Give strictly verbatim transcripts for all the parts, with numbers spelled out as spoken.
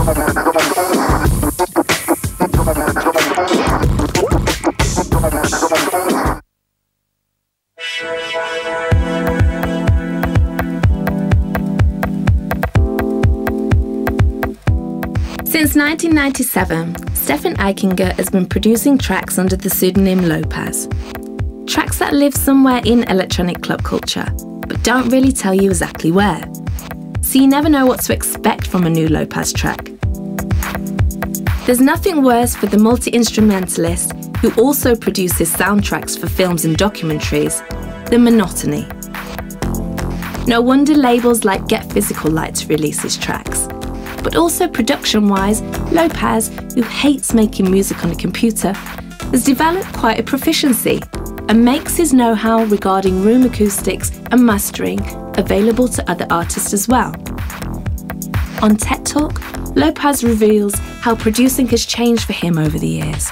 Since nineteen ninety-seven, Stefan Eichinger has been producing tracks under the pseudonym Lopazz. Tracks that live somewhere in electronic club culture, but don't really tell you exactly where. So you never know what to expect from a new Lopazz track. There's nothing worse for the multi-instrumentalist who also produces soundtracks for films and documentaries than monotony. No wonder labels like Get Physical like to release his tracks. But also production-wise, Lopazz, who hates making music on a computer, has developed quite a proficiency and makes his know-how regarding room acoustics and mastering available to other artists as well. On Tech Talk, Lopazz reveals how producing has changed for him over the years.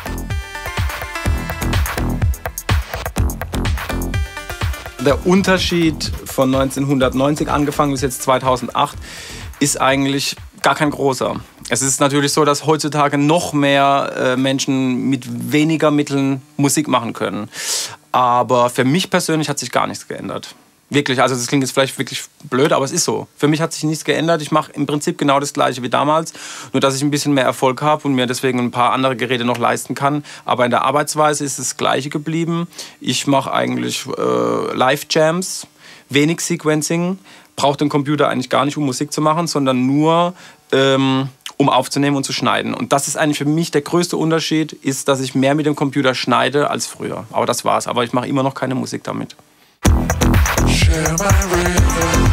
Der Unterschied von neunzehnhundertneunzig angefangen bis jetzt zweitausendacht ist eigentlich gar kein großer. Es ist natürlich so, dass heutzutage noch mehr äh, Menschen mit weniger Mitteln Musik machen können. Aber für mich persönlich hat sich gar nichts geändert. Wirklich, also das klingt jetzt vielleicht wirklich blöd, aber es ist so. Für mich hat sich nichts geändert. Ich mache im Prinzip genau das Gleiche wie damals, nur dass ich ein bisschen mehr Erfolg habe und mir deswegen ein paar andere Geräte noch leisten kann. Aber in der Arbeitsweise ist das Gleiche geblieben. Ich mache eigentlich äh, Live-Jams, wenig Sequencing, brauche den Computer eigentlich gar nicht, um Musik zu machen, sondern nur ähm, um aufzunehmen und zu schneiden. Und das ist eigentlich für mich der größte Unterschied, ist, dass ich mehr mit dem Computer schneide als früher. Aber das war's. Aber ich mache immer noch keine Musik damit. Share my rhythm.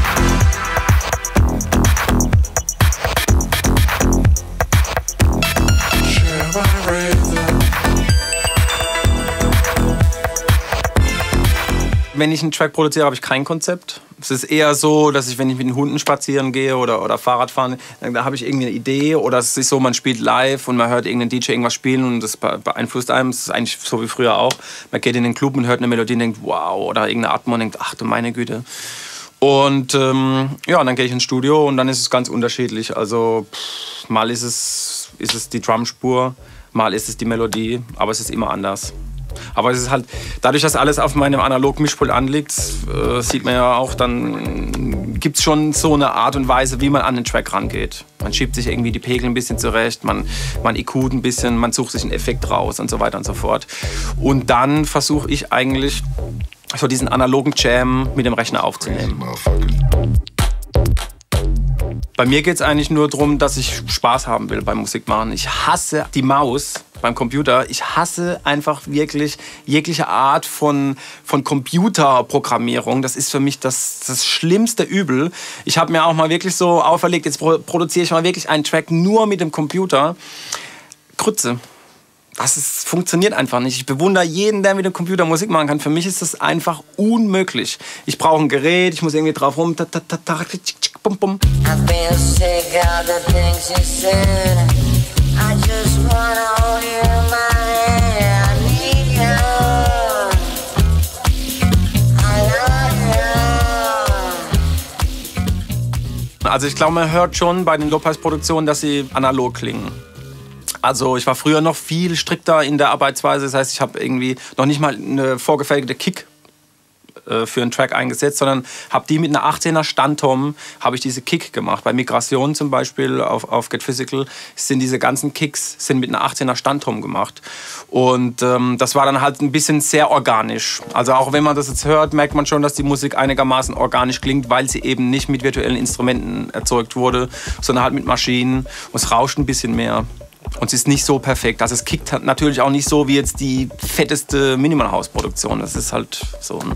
Share my rhythm. Wenn ich einen Track produziere, habe ich kein Konzept. Es ist eher so, dass ich, wenn ich mit den Hunden spazieren gehe oder, oder Fahrrad fahren, da habe ich irgendwie eine Idee. Oder es ist so, man spielt live und man hört irgendeinen D J irgendwas spielen und das beeinflusst einem. Das ist eigentlich so wie früher auch. Man geht in den Club und hört eine Melodie und denkt, wow, oder irgendeine Atmo und denkt, ach du meine Güte. Und ähm, ja, und dann gehe ich ins Studio und dann ist es ganz unterschiedlich. Also pff, mal ist es, ist es die Drumspur, mal ist es die Melodie, aber es ist immer anders. Aber es ist halt, dadurch, dass alles auf meinem Analog-Mischpult anliegt, äh, sieht man ja auch, dann gibt es schon so eine Art und Weise, wie man an den Track rangeht. Man schiebt sich irgendwie die Pegel ein bisschen zurecht, man, man E Q't ein bisschen, man sucht sich einen Effekt raus und so weiter und so fort. Und dann versuche ich eigentlich, so diesen analogen Jam mit dem Rechner aufzunehmen. Bei mir geht es eigentlich nur darum, dass ich Spaß haben will beim Musikmachen. Ich hasse die Maus beim Computer. Ich hasse einfach wirklich jegliche Art von, von Computerprogrammierung. Das ist für mich das, das schlimmste Übel. Ich habe mir auch mal wirklich so auferlegt, jetzt produziere ich mal wirklich einen Track nur mit dem Computer. Krütze. Das ist, funktioniert einfach nicht. Ich bewundere jeden, der mit dem Computer Musik machen kann. Für mich ist das einfach unmöglich. Ich brauche ein Gerät, ich muss irgendwie drauf rum. Ta, ta, ta, ta, bum, bum. Also ich glaube, man hört schon bei den Lopazz-Produktionen, dass sie analog klingen. Also ich war früher noch viel strikter in der Arbeitsweise. Das heißt, ich habe irgendwie noch nicht mal eine vorgefertigte Kick äh, für einen Track eingesetzt, sondern habe die mit einer achtzehner Standtom habe ich diese Kick gemacht. Bei Migration zum Beispiel auf, auf Get Physical sind diese ganzen Kicks sind mit einer achtzehner Standtom gemacht. Und ähm, das war dann halt ein bisschen sehr organisch. Also auch wenn man das jetzt hört, merkt man schon, dass die Musik einigermaßen organisch klingt, weil sie eben nicht mit virtuellen Instrumenten erzeugt wurde, sondern halt mit Maschinen. Und es rauscht ein bisschen mehr. Und es ist nicht so perfekt. Also es kickt natürlich auch nicht so wie jetzt die fetteste Minimal House Produktion. Das ist halt so. Ne?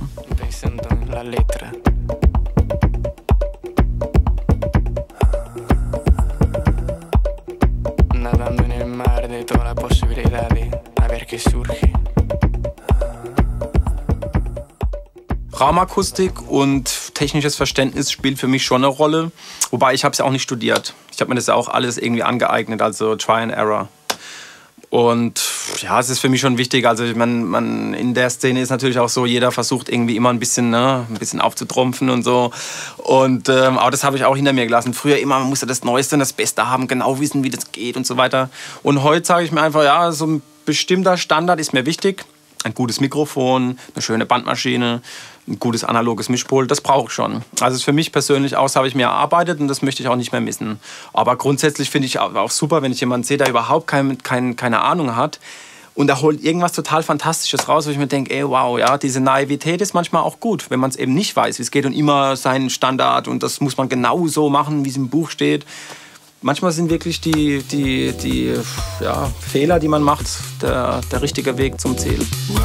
Raumakustik und technisches Verständnis spielt für mich schon eine Rolle. Wobei ich habe es ja auch nicht studiert. Ich habe mir das ja auch alles irgendwie angeeignet, also Try and Error. Und ja, es ist für mich schon wichtig. Also man, man in der Szene ist natürlich auch so, jeder versucht irgendwie immer ein bisschen, ne, ein bisschen aufzutrumpfen und so. Und ähm, aber das habe ich auch hinter mir gelassen. Früher immer, man musste das Neueste und das Beste haben, genau wissen, wie das geht und so weiter. Und heute sage ich mir einfach, ja, so ein bestimmter Standard ist mir wichtig. Ein gutes Mikrofon, eine schöne Bandmaschine, ein gutes analoges Mischpult, das brauche ich schon. Also das ist für mich persönlich aus, habe ich mir erarbeitet und das möchte ich auch nicht mehr missen. Aber grundsätzlich finde ich auch super, wenn ich jemanden sehe, der überhaupt kein, kein, keine Ahnung hat und er holt irgendwas total Fantastisches raus, wo ich mir denke, ey, wow, ja, diese Naivität ist manchmal auch gut, wenn man es eben nicht weiß, wie es geht und immer seinen Standard und das muss man genau so machen, wie es im Buch steht. Manchmal sind wirklich die, die, die ja, Fehler, die man macht, der, der richtige Weg zum Ziel.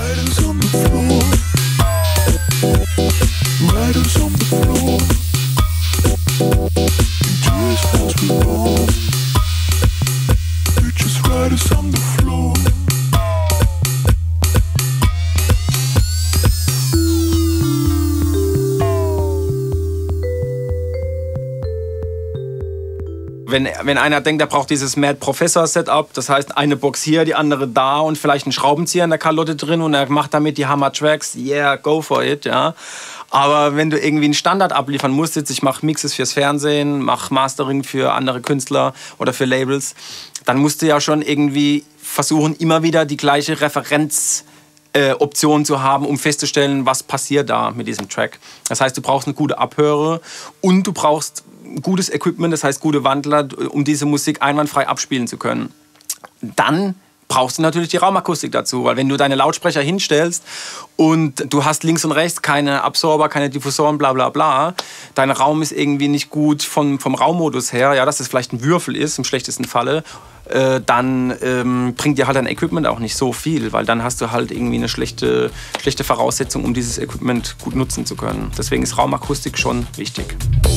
Wenn, wenn einer denkt, er braucht dieses Mad Professor Setup, das heißt eine Box hier, die andere da und vielleicht einen Schraubenzieher in der Kalotte drin und er macht damit die Hammer Tracks, yeah, go for it, ja. Aber wenn du irgendwie einen Standard abliefern musst, jetzt ich mache Mixes fürs Fernsehen, mache Mastering für andere Künstler oder für Labels, dann musst du ja schon irgendwie versuchen, immer wieder die gleiche Referenz Äh, Optionen zu haben, um festzustellen, was passiert da mit diesem Track. Das heißt, du brauchst eine gute Abhöre und du brauchst gutes Equipment, das heißt gute Wandler, um diese Musik einwandfrei abspielen zu können. Dann brauchst du natürlich die Raumakustik dazu, weil wenn du deine Lautsprecher hinstellst und du hast links und rechts keine Absorber, keine Diffusoren, bla bla bla, dein Raum ist irgendwie nicht gut vom, vom Raummodus her, ja, dass es vielleicht ein Würfel ist, im schlechtesten Falle, äh, dann ähm, bringt dir halt dein Equipment auch nicht so viel, weil dann hast du halt irgendwie eine schlechte, schlechte Voraussetzung, um dieses Equipment gut nutzen zu können. Deswegen ist Raumakustik schon wichtig.